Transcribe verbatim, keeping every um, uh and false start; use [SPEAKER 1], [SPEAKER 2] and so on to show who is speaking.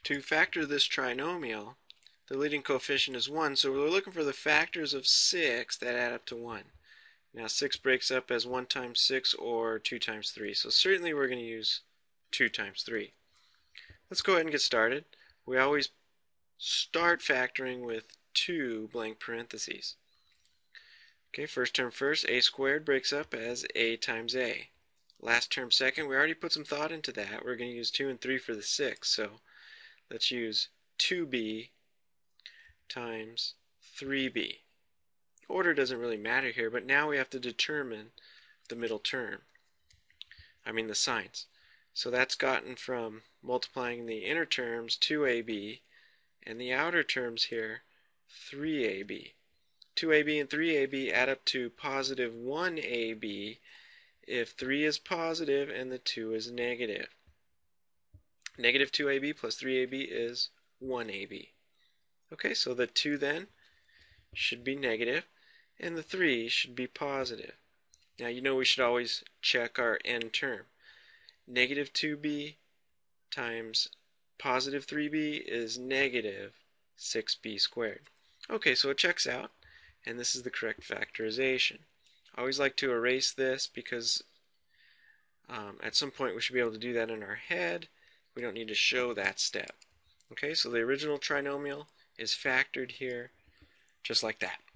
[SPEAKER 1] To factor this trinomial, the leading coefficient is one, so we're looking for the factors of six that add up to one. Now six breaks up as one times six or two times three, so certainly we're going to use two times three. Let's go ahead and get started. We always start factoring with two blank parentheses. Okay, first term first, a squared breaks up as a times a. Last term second, we already put some thought into that. We're going to use two and three for the six, so let's use two b times three b. Order doesn't really matter here, but now we have to determine the middle term. I mean the signs. So that's gotten from multiplying the inner terms two a b and the outer terms here three a b. two a b and three a b add up to positive one a b if three is positive and the two is negative. Negative two a b plus three a b is one a b. Okay, so the two then should be negative and the three should be positive. Now you know we should always check our n term. Negative two b times positive three b is negative six b squared. Okay, so it checks out, and this is the correct factorization. I always like to erase this because um, at some point we should be able to do that in our head. We don't need to show that step. Okay, so the original trinomial is factored here just like that.